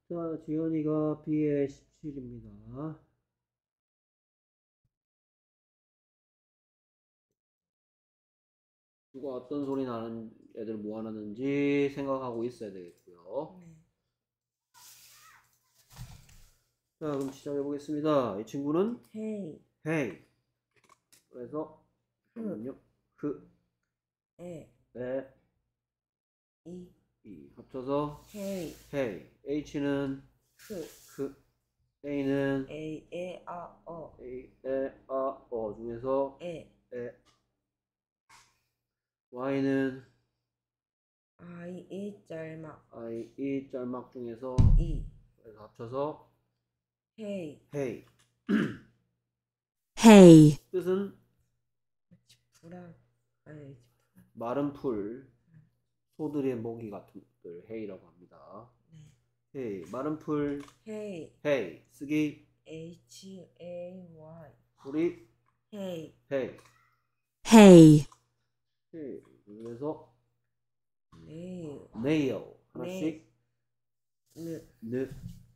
자, 지연이가 B에 17입니다. 누가 어떤 소리 나는 애들 모아놨는지 생각하고 있어야 되겠고요. 네. 자, 그럼 시작해 보겠습니다. 이 친구는 헤이, hey. 그래서 잠깐만요. 에, 에, 이, 이 합쳐서 헤이, hey. H는 흐, A는 에이, 에, 아, 어, A, 에, 아, 어 중에서 에, 에, Y는 아이, 이, 짤막, I, 이 짤막 중에서 이, 그래서 합쳐서 헤이, hey. Hay, 뜻은 지푸라, 아니, 마른 풀, 소들의 먹이 같은 것들 hay라고 합니다. 네. hey, 마른 풀, 헤이, hey, 쓰기, H, A, Y, 소리, 헤이, hey. hay, hey. 그래서 네일, nail 하나씩, 느, 느,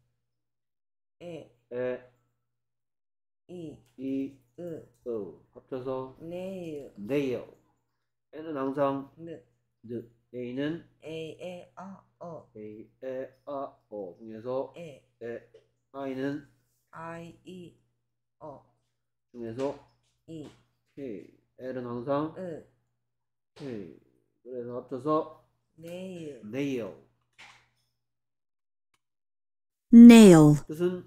에, 에, 이, 이, 으, 합쳐서 네일, nail. 에는 항상 느, 느, A는 에이, 에, 아, 어, A, 에, 아, 어 중에서 에, 에, I는 I, 이, 어, 중에서 이, hey. L은 항상 으, hey. 그래서 합쳐서 네일, nail. nail, 뜻은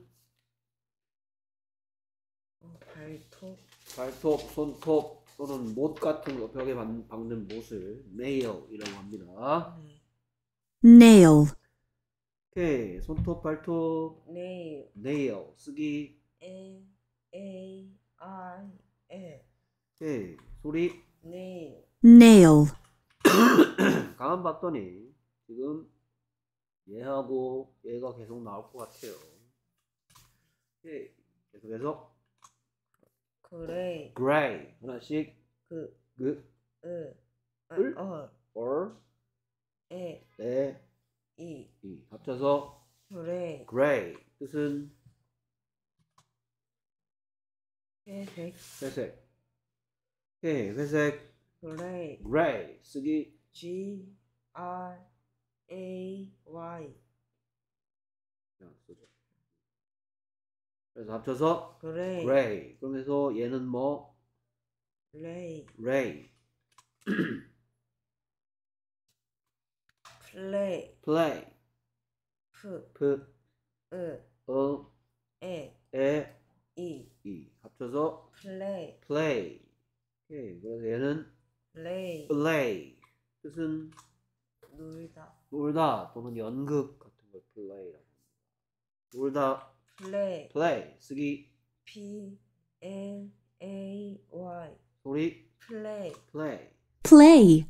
발톱, 발톱, 손톱 또는 못 같은 거 벽에 박는 못을 nail이라고 합니다. 네. nail, 오케이, 손톱, 발톱, 네일, nail 쓰기. N, A, I, L, 오케이, 소리. 네일, nail, 가만 봤더니 지금 얘하고 얘가 계속 나올 것 같아요. 오케이, 계속해서 그레이, gray 하나씩, 그, 그, 으, 을, or, 에, 에, 이, 이 합쳐서 그레이, gray. 뜻은 회색, 회색. 오케이, 회색, 그레이, gray 쓰기. G, R, A, Y, 그냥 쓰죠. 그래서 합쳐서 그레이, gray. 그러면서 얘는 뭐 레이, ray, 플레이, play, 프, p, 으, 어, 에, 에, 이, 이 합쳐서 플레이, play. 오케이. 그래서 얘는 레이, play. 뜻은 놀다, 놀다 또는 연극 같은 걸 play라고 합니다. 놀다, 플레이, play 쓰기. P, L, A, Y, 소리 플레이, play. play,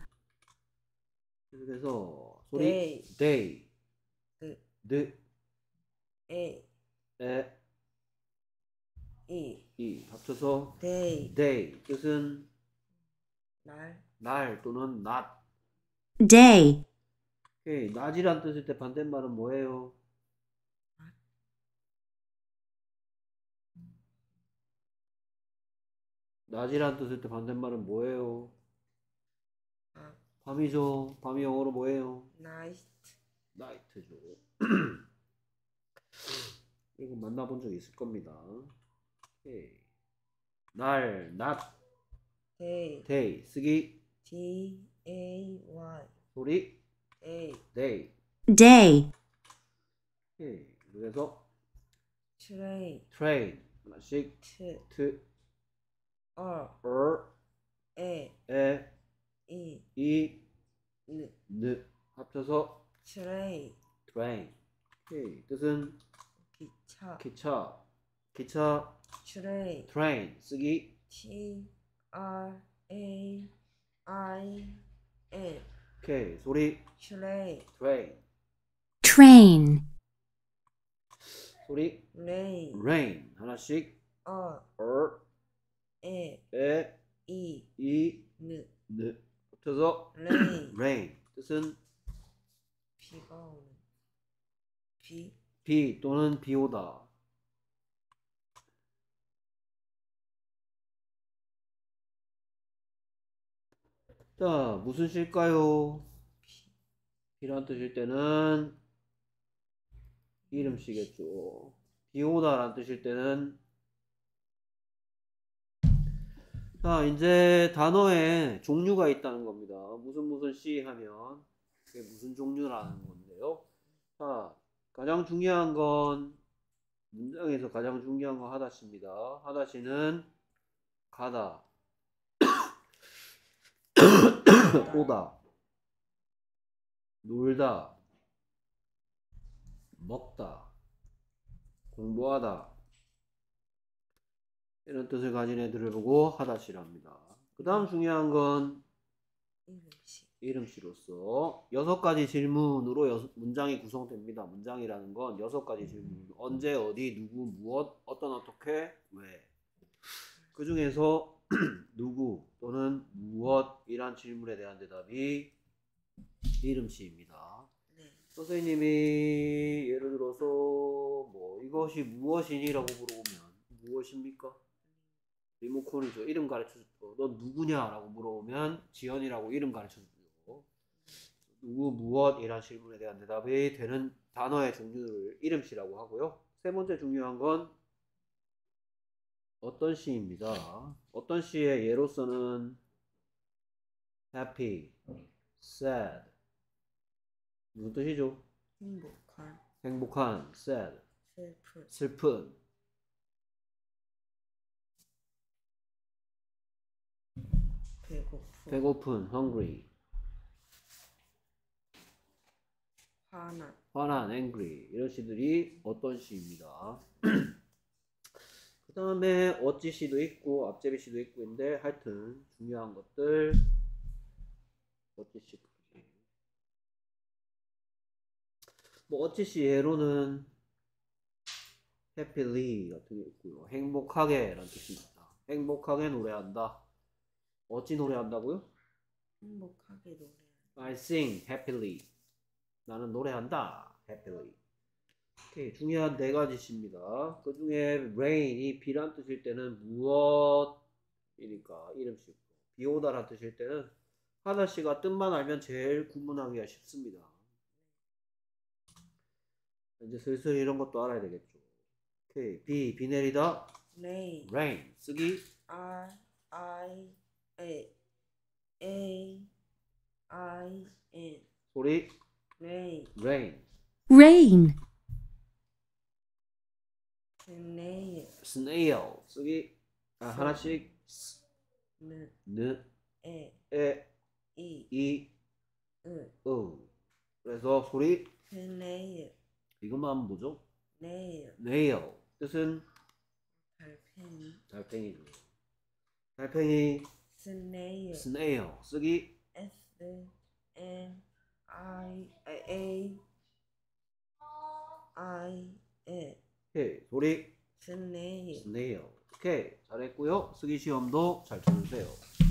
그래서 소리 데이, day, 그, 드, 에, 에, 이, 이 합쳐서 데이, day. 뜻은 날, 날 또는 낮. day, 오케이. 낮이란 뜻일 때 반대말은 뭐예요? 낮이란 뜻일 때 반대말은 뭐예요? 아, 밤이죠. 밤이 영어로 뭐예요? 나이트, night죠. 이거 만나본 적 있을 겁니다. 오케이. 날, 낮, 데이, day 쓰기. D, A, Y, 소리 데이, day. day, 오케이. 그래서 트레이, train 하나씩, 트, 트, 어, 에, 에, 이, 이, 느 느, 합쳐서 트레이, train. 오케이. 뜻은 기차, 기차, 기차, 트레이, train 쓰기. T, R, A, I, N, 오케이. 소리 트레이, train. train, 소리 레이, rain 하나씩, 어, 에, 이, 이, 느, 느 합쳐서 레이, rain. 뜻은 비가 오는, 비, 비 또는 비 오다. 자, 무슨 시일까요? 비란 뜻일 때는 이름시겠죠. 비 오다라는 뜻일 때는. 자, 이제 단어에 종류가 있다는 겁니다. 무슨 시 하면 그게 무슨 종류라는 건데요. 자, 가장 중요한 건 문장에서 가장 중요한 건 하다시입니다. 하다시는 가다, 오다, 놀다, 먹다, 공부하다 이런 뜻을 가진 애들을 보고 하다시랍니다. 그 다음 중요한 건 이름식. 이름시로서 6가지 질문으로 문장이 구성됩니다. 문장이라는 건 6가지 질문. 언제, 어디, 누구, 무엇, 어떤, 어떻게, 왜. 그 중에서 누구 또는 무엇이란 질문에 대한 대답이 이름시입니다. 네. 선생님이 예를 들어서 뭐 이것이 무엇이니라고 물어보면 무엇입니까? 리모컨이죠. 이름 가르쳐주죠. 넌 누구냐라고 물어보면 지연이라고 이름 가르쳐주죠. 누구, 무엇이란 질문에 대한 대답이 되는 단어의 종류를 이름시라고 하고요. 세 번째 중요한 건 어떤 시입니다. 어떤 시의 예로서는 happy, sad 무슨 뜻이죠? 행복한. 행복한, sad 슬픈. 슬픈, 배고픈. 배고픈 hungry, 화난. 화난 angry 이런 시들이 어떤 시입니다. 그 다음에 어찌 시도 있고 앞제비 시도 있고 인데 하여튼 중요한 것들 어찌 시. 뭐 어찌 시 예로는 happily 같은 게 있고요. 행복하게 라는 뜻입니다. 행복하게 노래한다. 어찌 노래한다고요? 행복하게 노래. I sing happily. 나는 노래한다. happily. 오케이. 중요한 4가지 시입니다. 그 중에 rain이 비란 뜻일 때는 무엇이니까 이름시고, 비 오다란 뜻일 때는 하나씨가 뜻만 알면 제일 구분하기가 쉽습니다. 이제 슬슬 이런 것도 알아야 되겠죠. 오케이. 비 내리다. rain. rain 쓰기. R I A I N. 소리. rain. rain. rain, snail. snail 쓰기. 하나씩. 느. 느. 에. 에. 이. 이. 으. 그래서 소리. snail. 이것만 하면 뭐죠? nail. nail 뜻은 달팽이. 달팽이죠. 달팽이. snail. snail 쓰기. S N I A I N. 오케이. 소리. snail. snail. 오케이. 잘했고요. 쓰기 시험도 잘 쳐주세요.